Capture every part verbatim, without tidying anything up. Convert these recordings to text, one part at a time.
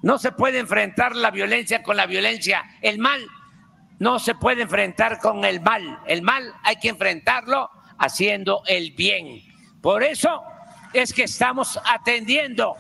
No se puede enfrentar la violencia con la violencia. El mal no se puede enfrentar con el mal. El mal hay que enfrentarlo haciendo el bien. Por eso es que estamos atendiendo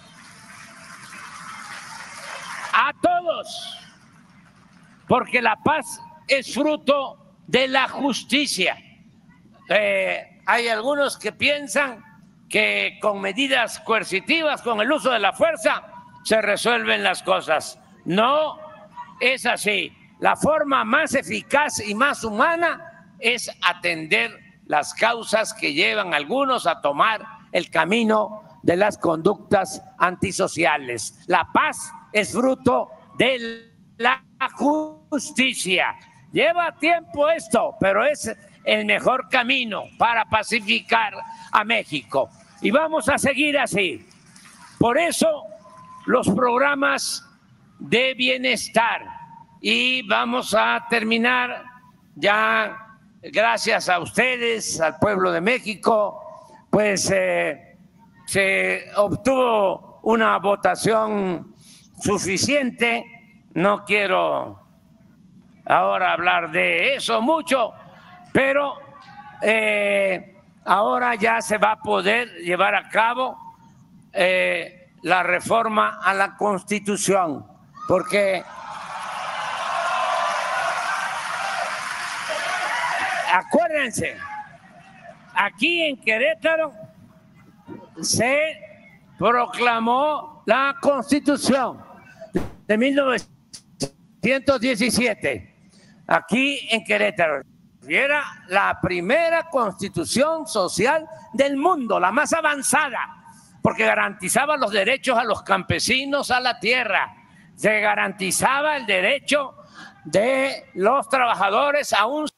a todos, porque la paz es fruto de la justicia. Eh, hay algunos que piensan que con medidas coercitivas, con el uso de la fuerza, se resuelven las cosas. No es así. La forma más eficaz y más humana es atender las causas que llevan a algunos a tomar el camino de las conductas antisociales. La paz es fruto de la justicia. Lleva tiempo esto, pero es el mejor camino para pacificar a México. Y vamos a seguir así. Por eso los programas de bienestar. Y vamos a terminar ya, gracias a ustedes, al pueblo de México, pues eh, se obtuvo una votación suficiente. No quiero ahora hablar de eso mucho, pero eh, ahora ya se va a poder llevar a cabo eh, la reforma a la Constitución, porque acuérdense, aquí en Querétaro se proclamó la Constitución de mil novecientos diecisiete, aquí en Querétaro. Y era la primera constitución social del mundo, la más avanzada, porque garantizaba los derechos a los campesinos a la tierra, se garantizaba el derecho de los trabajadores a un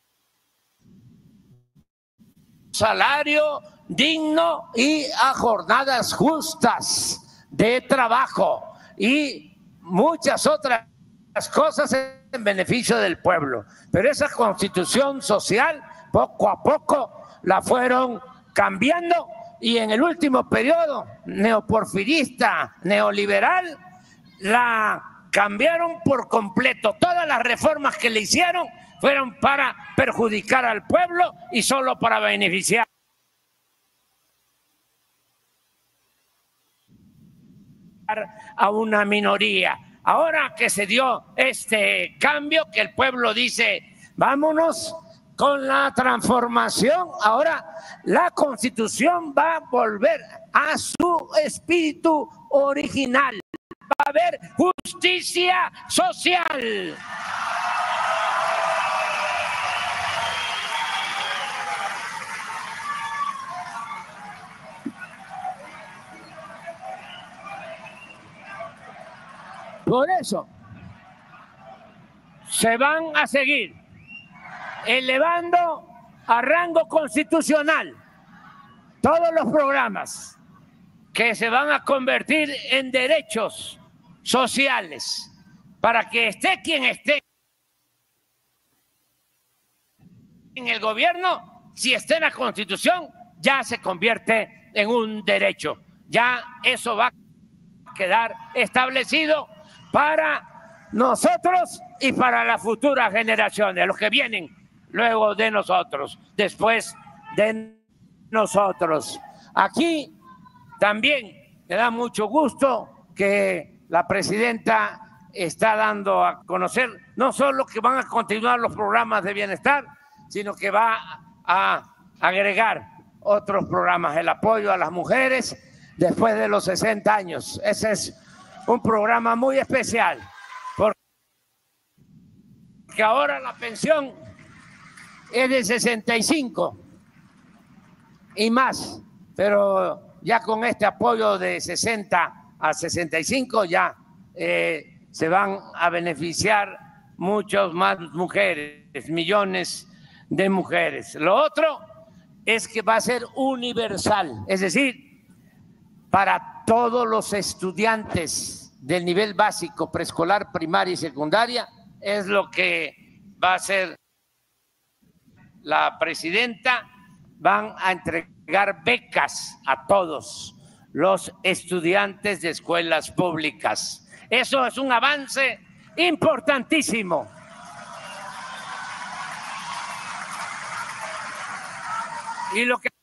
salario digno y a jornadas justas de trabajo y muchas otras cosas en beneficio del pueblo. Pero esa constitución social poco a poco la fueron cambiando y en el último periodo neoporfirista, neoliberal, la cambiaron por completo. Todas las reformas que le hicieron fueron para perjudicar al pueblo y solo para beneficiar a una minoría. Ahora que se dio este cambio, que el pueblo dice, vámonos con la transformación, ahora la Constitución va a volver a su espíritu original. Va a haber justicia social. Por eso se van a seguir elevando a rango constitucional todos los programas que se van a convertir en derechos sociales para que esté quien esté en el gobierno, si está en la Constitución, ya se convierte en un derecho. Ya eso va a quedar establecido para nosotros y para las futuras generaciones, los que vienen luego de nosotros, después de nosotros. Aquí también me da mucho gusto que la presidenta está dando a conocer no solo que van a continuar los programas de bienestar, sino que va a agregar otros programas, el apoyo a las mujeres después de los sesenta años. Ese es un programa muy especial, porque ahora la pensión es de sesenta y cinco y más, pero ya con este apoyo de sesenta a sesenta y cinco ya eh, se van a beneficiar muchas más mujeres, millones de mujeres. Lo otro es que va a ser universal, es decir, para todos los estudiantes del nivel básico, preescolar, primaria y secundaria, es lo que va a hacer la presidenta. Van a entregar becas a todos los estudiantes de escuelas públicas. Eso es un avance importantísimo. Y lo que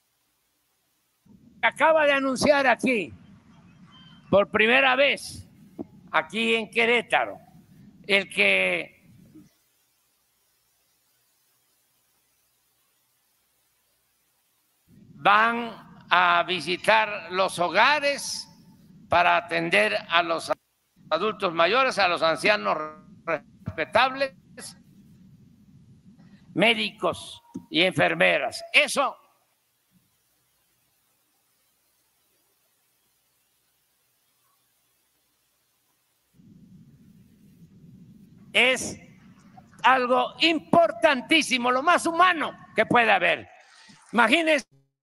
acaba de anunciar aquí, por primera vez, aquí en Querétaro, el que van a visitar los hogares para atender a los adultos mayores, a los ancianos respetables, médicos y enfermeras. Eso es algo importantísimo, lo más humano que puede haber. Imagínense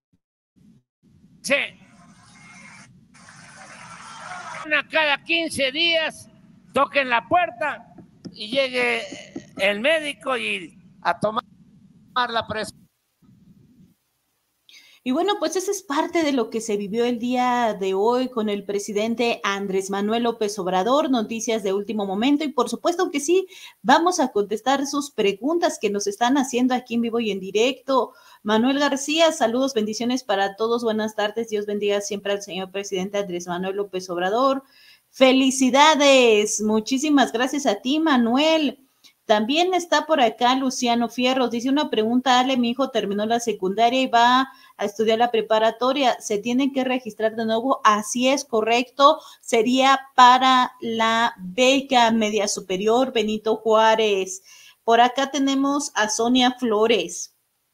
cada quince días toquen la puerta y llegue el médico y a tomar la presión. Y bueno, pues esa es parte de lo que se vivió el día de hoy con el presidente Andrés Manuel López Obrador, noticias de último momento y por supuesto que sí, vamos a contestar sus preguntas que nos están haciendo aquí en vivo y en directo. Manuel García, saludos, bendiciones para todos, buenas tardes, Dios bendiga siempre al señor presidente Andrés Manuel López Obrador. Felicidades, muchísimas gracias a ti, Manuel. También está por acá Luciano Fierros, dice una pregunta, Ale, mi hijo terminó la secundaria y va a estudiar la preparatoria, ¿se tienen que registrar de nuevo? Así es, correcto, sería para la beca media superior Benito Juárez. Por acá tenemos a Sonia Flores.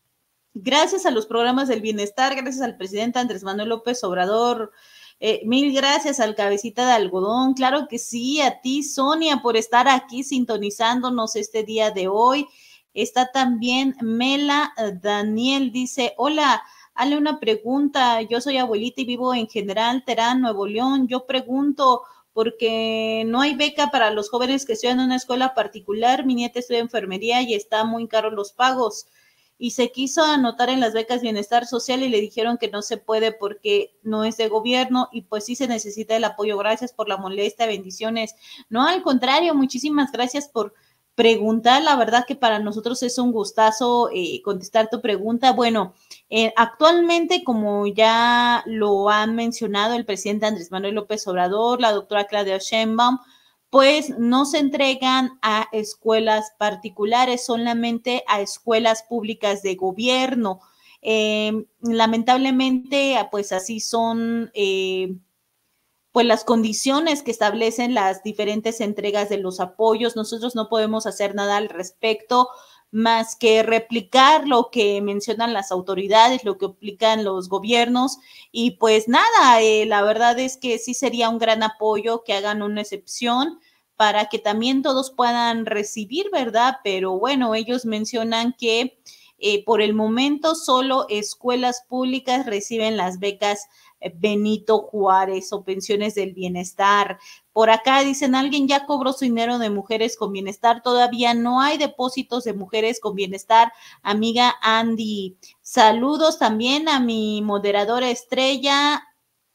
Gracias a los programas del bienestar, gracias al presidente Andrés Manuel López Obrador, Eh, mil gracias al cabecita de algodón, claro que sí, a ti Sonia por estar aquí sintonizándonos este día de hoy. Está también Mela Daniel, dice, hola, hazle una pregunta, yo soy abuelita y vivo en General Terán, Nuevo León, yo pregunto, porque no hay beca para los jóvenes que estudian en una escuela particular, mi nieta estudia enfermería y está muy caro los pagos. Y se quiso anotar en las becas Bienestar Social y le dijeron que no se puede porque no es de gobierno y pues sí se necesita el apoyo. Gracias por la molestia, bendiciones. No, al contrario, muchísimas gracias por preguntar. La verdad que para nosotros es un gustazo eh, contestar tu pregunta. Bueno, eh, actualmente, como ya lo han mencionado el presidente Andrés Manuel López Obrador, la doctora Claudia Sheinbaum, pues no se entregan a escuelas particulares, solamente a escuelas públicas de gobierno. Eh, lamentablemente, pues así son eh, pues las condiciones que establecen las diferentes entregas de los apoyos. Nosotros no podemos hacer nada al respecto más que replicar lo que mencionan las autoridades, lo que aplican los gobiernos y pues nada, eh, la verdad es que sí sería un gran apoyo que hagan una excepción para que también todos puedan recibir, ¿verdad? Pero bueno, ellos mencionan que eh, por el momento solo escuelas públicas reciben las becas Benito Juárez o pensiones del bienestar. Por acá dicen, alguien ya cobró su dinero de mujeres con bienestar, todavía no hay depósitos de mujeres con bienestar, amiga Andy. Saludos también a mi moderadora estrella,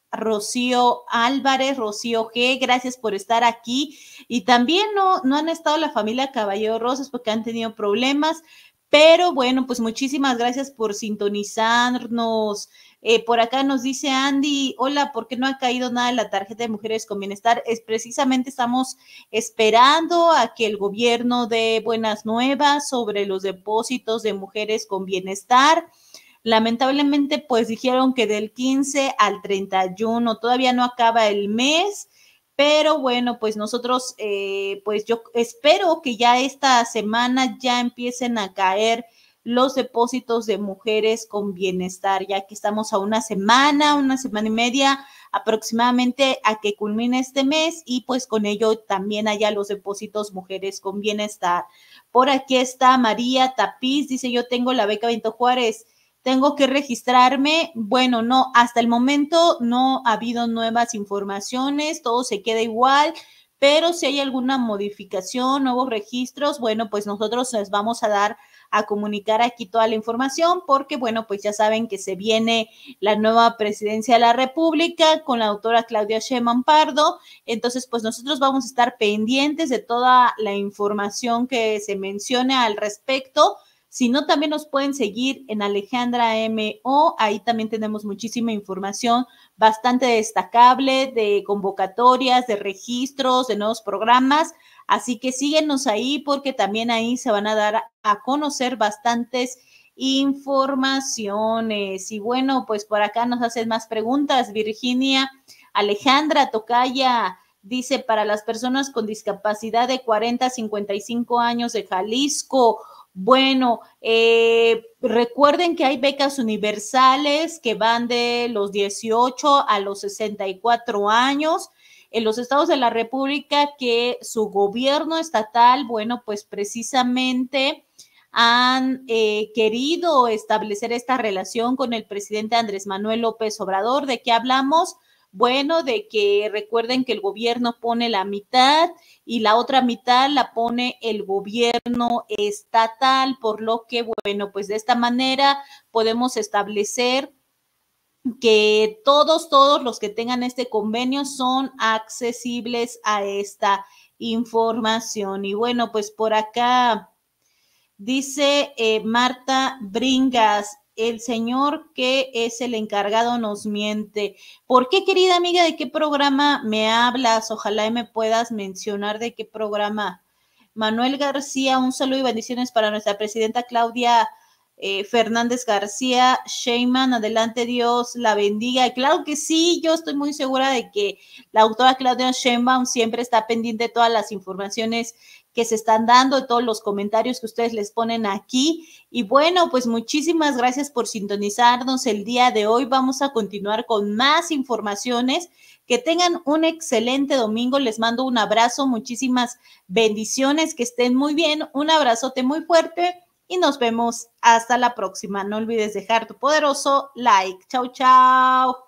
Rocío Álvarez, Rocío G, gracias por estar aquí. Y también no, no han estado la familia Caballero Rosas porque han tenido problemas, pero bueno, pues muchísimas gracias por sintonizarnos. Eh, por acá nos dice Andy, hola, ¿por qué no ha caído nada en la tarjeta de Mujeres con Bienestar? Es precisamente estamos esperando a que el gobierno dé buenas nuevas sobre los depósitos de Mujeres con Bienestar. Lamentablemente, pues dijeron que del quince al treinta y uno, todavía no acaba el mes, pero bueno, pues nosotros, eh, pues yo espero que ya esta semana ya empiecen a caer los depósitos de Mujeres con Bienestar, ya que estamos a una semana, una semana y media aproximadamente a que culmine este mes y pues con ello también haya los depósitos Mujeres con Bienestar. Por aquí está María Tapiz, dice, yo tengo la beca Benito Juárez, ¿tengo que registrarme? Bueno, no, hasta el momento no ha habido nuevas informaciones, todo se queda igual, pero si hay alguna modificación, nuevos registros, bueno, pues nosotros les vamos a dar a comunicar aquí toda la información, porque bueno, pues ya saben que se viene la nueva presidencia de la República con la doctora Claudia Sheinbaum Pardo. Entonces, pues nosotros vamos a estar pendientes de toda la información que se mencione al respecto. Si no, también nos pueden seguir en Alejandra M O, ahí también tenemos muchísima información bastante destacable de convocatorias, de registros, de nuevos programas, así que síguenos ahí porque también ahí se van a dar a conocer bastantes informaciones. Y bueno, pues por acá nos hacen más preguntas. Virginia Alejandra Tocaya dice, para las personas con discapacidad de cuarenta a cincuenta y cinco años de Jalisco, bueno, eh, recuerden que hay becas universales que van de los dieciocho a los sesenta y cuatro años en los estados de la República, que su gobierno estatal, bueno, pues precisamente han eh, querido establecer esta relación con el presidente Andrés Manuel López Obrador. ¿De qué hablamos? Bueno, de que recuerden que el gobierno pone la mitad y la otra mitad la pone el gobierno estatal, por lo que, bueno, pues de esta manera podemos establecer que todos, todos los que tengan este convenio son accesibles a esta información. Y bueno, pues por acá dice eh, Marta Bringas, el señor que es el encargado nos miente. ¿Por qué, querida amiga? ¿De qué programa me hablas? Ojalá y me puedas mencionar de qué programa. Manuel García, un saludo y bendiciones para nuestra presidenta Claudia eh, Fernández García Sheinbaum. Adelante, Dios la bendiga. Claro que sí, yo estoy muy segura de que la doctora Claudia Sheinbaum siempre está pendiente de todas las informaciones que se están dando, de todos los comentarios que ustedes les ponen aquí. Y bueno, pues muchísimas gracias por sintonizarnos el día de hoy. Vamos a continuar con más informaciones. Que tengan un excelente domingo. Les mando un abrazo, muchísimas bendiciones, que estén muy bien. Un abrazote muy fuerte y nos vemos hasta la próxima. No olvides dejar tu poderoso like. Chau, chau.